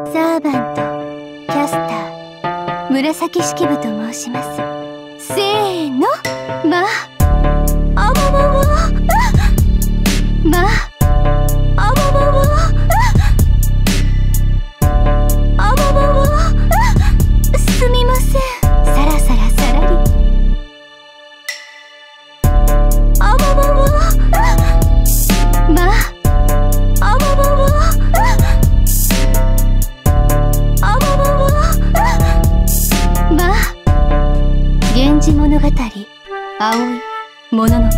サーバントキャスター紫式部と申します。せーの、まあわわわ、まあわわわ、あわわわ、すみません。さらさらさらり、あわわわ、まあわわわ、あわわわ、まあ源氏物語、葵ものの